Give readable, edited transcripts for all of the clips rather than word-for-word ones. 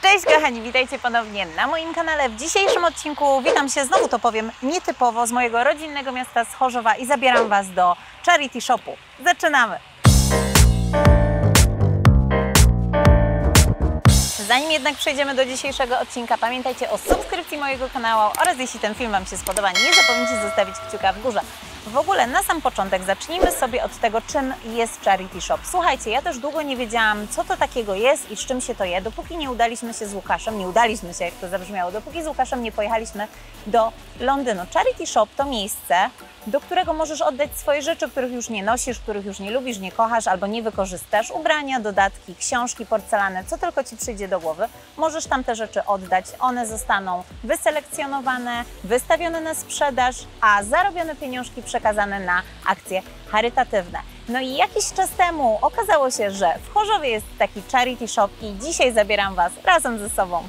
Cześć kochani, witajcie ponownie na moim kanale. W dzisiejszym odcinku witam się, znowu to powiem, nietypowo z mojego rodzinnego miasta z Chorzowa i zabieram Was do Charity Shopu. Zaczynamy! Zanim jednak przejdziemy do dzisiejszego odcinka, pamiętajcie o subskrypcji mojego kanału oraz jeśli ten film Wam się spodoba, nie zapomnijcie zostawić kciuka w górze. W ogóle na sam początek zacznijmy sobie od tego, czym jest Charity Shop. Słuchajcie, ja też długo nie wiedziałam, co to takiego jest i z czym się to je, dopóki nie udaliśmy się, jak to zabrzmiało, dopóki z Łukaszem nie pojechaliśmy do Londynu. Charity Shop to miejsce, do którego możesz oddać swoje rzeczy, których już nie nosisz, których już nie lubisz, nie kochasz albo nie wykorzystasz. Ubrania, dodatki, książki, porcelany, co tylko Ci przyjdzie do głowy. Możesz tam te rzeczy oddać, one zostaną wyselekcjonowane, wystawione na sprzedaż, a zarobione pieniążki przekazane na akcje charytatywne. No i jakiś czas temu okazało się, że w Chorzowie jest taki Charity Shop i dzisiaj zabieram Was razem ze sobą.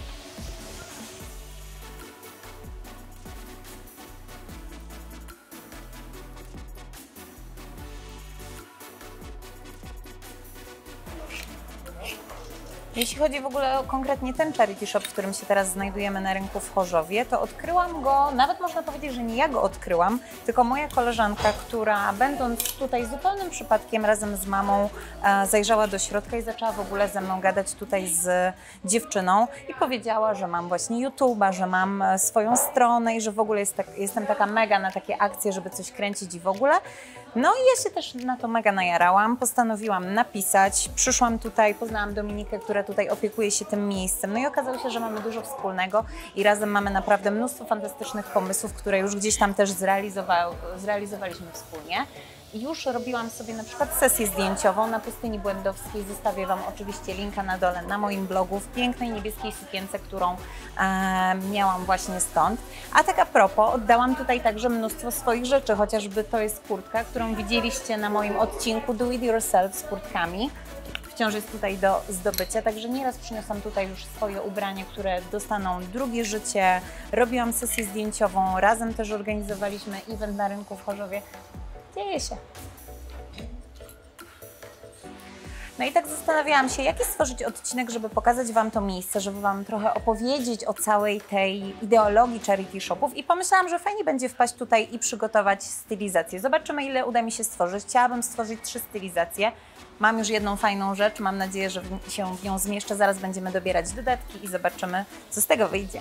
Jeśli chodzi w ogóle o konkretnie ten Charity Shop, w którym się teraz znajdujemy na rynku w Chorzowie, to odkryłam go, nawet można powiedzieć, że nie ja go odkryłam, tylko moja koleżanka, która będąc tutaj zupełnym przypadkiem razem z mamą zajrzała do środka i zaczęła w ogóle ze mną gadać tutaj z dziewczyną i powiedziała, że mam właśnie YouTube'a, że mam swoją stronę i że w ogóle jestem taka mega na takie akcje, żeby coś kręcić i w ogóle. No i ja się też na to mega najarałam, postanowiłam napisać, przyszłam tutaj, poznałam Dominikę, która tutaj opiekuje się tym miejscem, no i okazało się, że mamy dużo wspólnego i razem mamy naprawdę mnóstwo fantastycznych pomysłów, które już gdzieś tam też zrealizowaliśmy wspólnie. Już robiłam sobie na przykład sesję zdjęciową na Pustyni Błędowskiej, zostawię Wam oczywiście linka na dole na moim blogu w pięknej niebieskiej sukience, którą miałam właśnie stąd. A tak a propos, oddałam tutaj także mnóstwo swoich rzeczy, chociażby to jest kurtka, którą widzieliście na moim odcinku Do It Yourself z kurtkami. Wciąż jest tutaj do zdobycia, także nieraz przyniosłam tutaj już swoje ubrania, które dostaną drugie życie. Robiłam sesję zdjęciową, razem też organizowaliśmy event na rynku w Chorzowie. Dzieje się. No i tak zastanawiałam się, jaki stworzyć odcinek, żeby pokazać Wam to miejsce, żeby Wam trochę opowiedzieć o całej tej ideologii Charity Shopów i pomyślałam, że fajnie będzie wpaść tutaj i przygotować stylizację. Zobaczymy, ile uda mi się stworzyć. Chciałabym stworzyć 3 stylizacje. Mam już jedną fajną rzecz, mam nadzieję, że się w nią zmieszczę. Zaraz będziemy dobierać dodatki i zobaczymy, co z tego wyjdzie.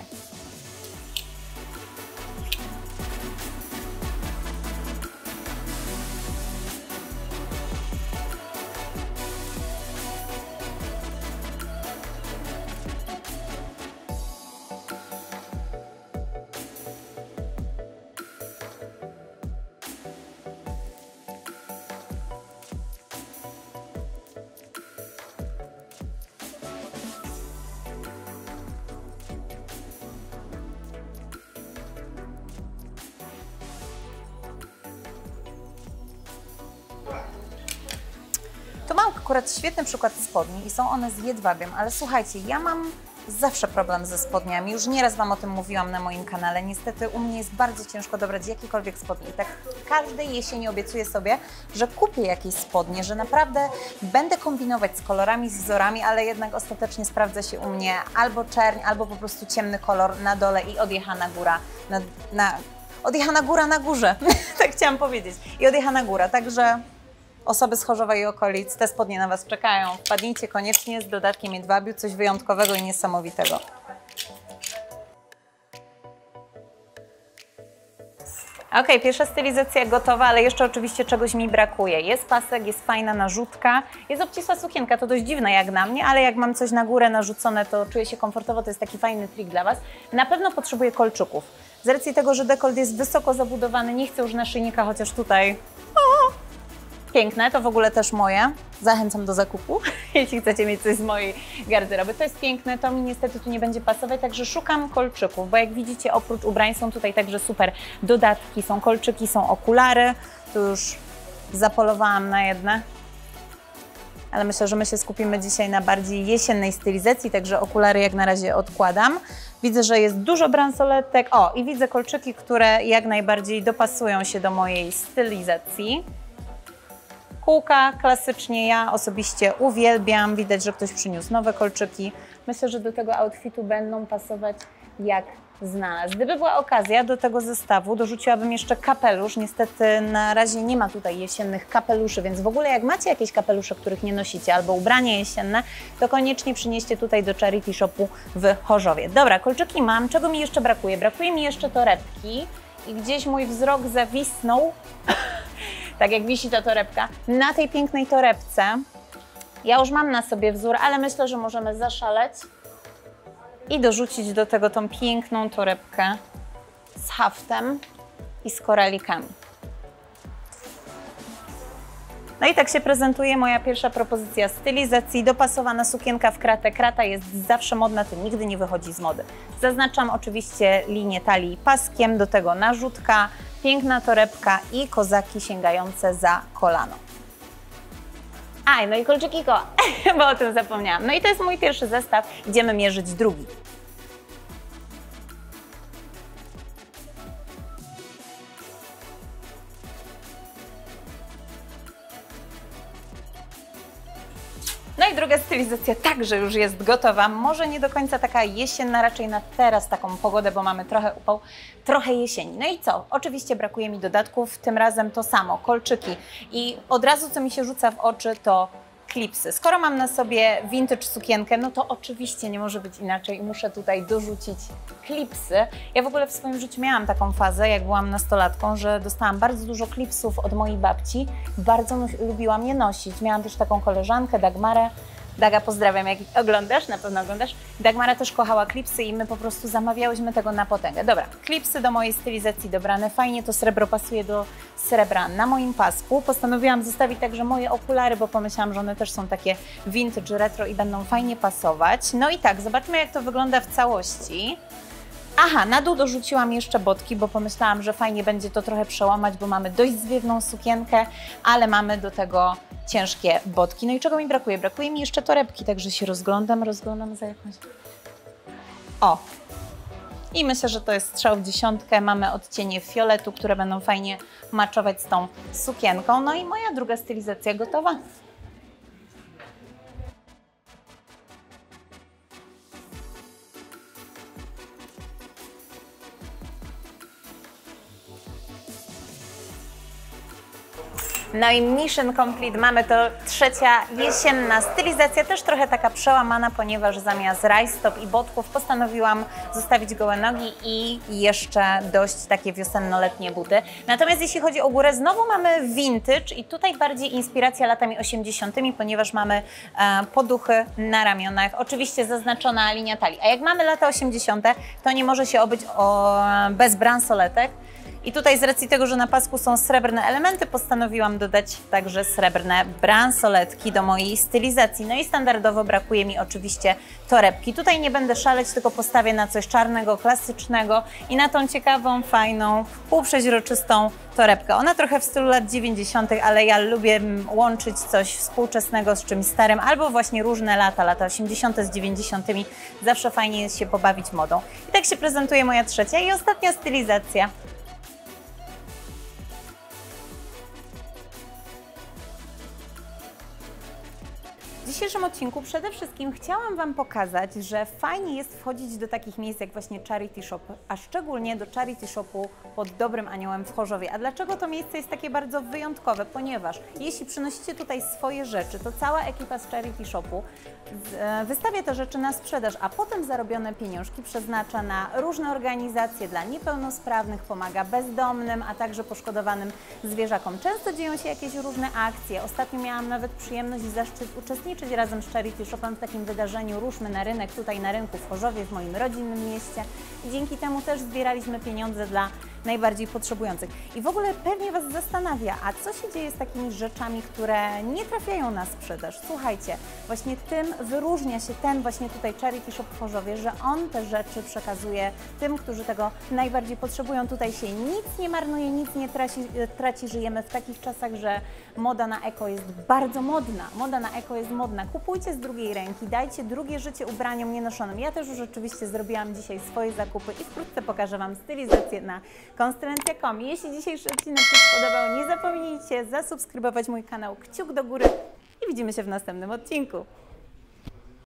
Tu mam akurat świetny przykład spodni i są one z jedwabiem, ale słuchajcie, ja mam zawsze problem ze spodniami, już nieraz Wam o tym mówiłam na moim kanale, niestety u mnie jest bardzo ciężko dobrać jakiekolwiek spodnie i tak każdej jesieni obiecuję sobie, że kupię jakieś spodnie, że naprawdę będę kombinować z kolorami, z wzorami, ale jednak ostatecznie sprawdza się u mnie albo czerń, albo po prostu ciemny kolor na dole i odjechana góra odjechana góra na górze, tak chciałam powiedzieć, i odjechana góra, także osoby z Chorzowa i okolic, te spodnie na Was czekają. Wpadnijcie koniecznie z dodatkiem jedwabiu, coś wyjątkowego i niesamowitego. Ok, pierwsza stylizacja gotowa, ale jeszcze oczywiście czegoś mi brakuje. Jest pasek, jest fajna narzutka, jest obcisła sukienka, to dość dziwne jak na mnie, ale jak mam coś na górę narzucone, to czuję się komfortowo, to jest taki fajny trik dla Was. Na pewno potrzebuję kolczyków. Z racji tego, że dekolt jest wysoko zabudowany, nie chcę już naszyjnika, chociaż tutaj... Piękne, to w ogóle też moje. Zachęcam do zakupu, jeśli chcecie mieć coś z mojej garderoby. To jest piękne, to mi niestety tu nie będzie pasować, także szukam kolczyków, bo jak widzicie, oprócz ubrań są tutaj także super dodatki, są kolczyki, są okulary. Tu już zapolowałam na jedne, ale myślę, że my się skupimy dzisiaj na bardziej jesiennej stylizacji, także okulary jak na razie odkładam. Widzę, że jest dużo bransoletek. O, i widzę kolczyki, które jak najbardziej dopasują się do mojej stylizacji. Kółka klasycznie ja osobiście uwielbiam. Widać, że ktoś przyniósł nowe kolczyki. Myślę, że do tego outfitu będą pasować jak znalazł. Gdyby była okazja do tego zestawu, dorzuciłabym jeszcze kapelusz. Niestety na razie nie ma tutaj jesiennych kapeluszy, więc w ogóle jak macie jakieś kapelusze, których nie nosicie, albo ubrania jesienne, to koniecznie przynieście tutaj do Charity Shopu w Chorzowie. Dobra, kolczyki mam. Czego mi jeszcze brakuje? Brakuje mi jeszcze torebki i gdzieś mój wzrok zawisnął, tak jak wisi ta torebka, na tej pięknej torebce. Ja już mam na sobie wzór, ale myślę, że możemy zaszaleć i dorzucić do tego tą piękną torebkę z haftem i z koralikami. No i tak się prezentuje moja pierwsza propozycja stylizacji. Dopasowana sukienka w kratę. Krata jest zawsze modna, to nigdy nie wychodzi z mody. Zaznaczam oczywiście linię talii paskiem, do tego narzutka, piękna torebka i kozaki sięgające za kolano. No i kolczyki koła, bo o tym zapomniałam. No i to jest mój pierwszy zestaw, idziemy mierzyć drugi. No i druga stylizacja także już jest gotowa. Może nie do końca taka jesienna, raczej na teraz taką pogodę, bo mamy trochę upał, trochę jesieni. No i co? Oczywiście brakuje mi dodatków, tym razem to samo, kolczyki. I od razu co mi się rzuca w oczy to klipsy. Skoro mam na sobie vintage sukienkę, no to oczywiście nie może być inaczej i muszę tutaj dorzucić klipsy. Ja w ogóle w swoim życiu miałam taką fazę, jak byłam nastolatką, że dostałam bardzo dużo klipsów od mojej babci. Bardzo lubiłam je nosić. Miałam też taką koleżankę, Dagmarę. Daga, pozdrawiam, jak oglądasz, na pewno oglądasz. Dagmara też kochała klipsy i my po prostu zamawiałyśmy tego na potęgę. Dobra, klipsy do mojej stylizacji dobrane. Fajnie to srebro pasuje do srebra na moim pasku. Postanowiłam zostawić także moje okulary, bo pomyślałam, że one też są takie vintage, retro i będą fajnie pasować. No i tak, zobaczmy jak to wygląda w całości. Aha, na dół dorzuciłam jeszcze botki, bo pomyślałam, że fajnie będzie to trochę przełamać, bo mamy dość zwiewną sukienkę, ale mamy do tego ciężkie botki. No i czego mi brakuje? Brakuje mi jeszcze torebki, także się rozglądam za jakąś... O! I myślę, że to jest strzał w dziesiątkę. Mamy odcienie fioletu, które będą fajnie matchować z tą sukienką. No i moja druga stylizacja gotowa. No i mission complete, mamy to trzecia jesienna stylizacja, też trochę taka przełamana, ponieważ zamiast rajstop i botków postanowiłam zostawić gołe nogi i jeszcze dość takie wiosenno-letnie buty. Natomiast jeśli chodzi o górę, znowu mamy vintage i tutaj bardziej inspiracja latami 80., ponieważ mamy poduchy na ramionach, oczywiście zaznaczona linia talii. A jak mamy lata 80., to nie może się obyć bez bransoletek. I tutaj z racji tego, że na pasku są srebrne elementy, postanowiłam dodać także srebrne bransoletki do mojej stylizacji. No i standardowo brakuje mi oczywiście torebki. Tutaj nie będę szaleć, tylko postawię na coś czarnego, klasycznego i na tą ciekawą, fajną, półprzeźroczystą torebkę. Ona trochę w stylu lat 90., ale ja lubię łączyć coś współczesnego z czymś starym, albo właśnie różne lata 80. z 90. Zawsze fajnie jest się pobawić modą. I tak się prezentuje moja trzecia i ostatnia stylizacja. W dzisiejszym odcinku przede wszystkim chciałam Wam pokazać, że fajnie jest wchodzić do takich miejsc jak właśnie Charity Shop, a szczególnie do Charity Shopu pod Dobrym Aniołem w Chorzowie. A dlaczego to miejsce jest takie bardzo wyjątkowe? Ponieważ jeśli przynosicie tutaj swoje rzeczy, to cała ekipa z Charity Shopu wystawia te rzeczy na sprzedaż, a potem zarobione pieniążki przeznacza na różne organizacje dla niepełnosprawnych, pomaga bezdomnym, a także poszkodowanym zwierzakom. Często dzieją się jakieś różne akcje. Ostatnio miałam nawet przyjemność i zaszczyt uczestniczyć razem z Charity Shopem w takim wydarzeniu Ruszmy na rynek, tutaj na rynku w Chorzowie, w moim rodzinnym mieście. I dzięki temu też zbieraliśmy pieniądze dla najbardziej potrzebujących. I w ogóle pewnie Was zastanawia, a co się dzieje z takimi rzeczami, które nie trafiają na sprzedaż? Słuchajcie, właśnie tym wyróżnia się ten właśnie tutaj Charity Shop w Chorzowie, że on te rzeczy przekazuje tym, którzy tego najbardziej potrzebują. Tutaj się nic nie marnuje, nic nie traci. Żyjemy w takich czasach, że moda na eko jest bardzo modna. Moda na eko jest modna. ważne, kupujcie z drugiej ręki, dajcie drugie życie ubraniom nienoszonym. Ja też już oczywiście zrobiłam dzisiaj swoje zakupy i wkrótce pokażę Wam stylizację na konstelacja.com. Jeśli dzisiejszy odcinek się spodobał, nie zapomnijcie zasubskrybować mój kanał, kciuk do góry i widzimy się w następnym odcinku.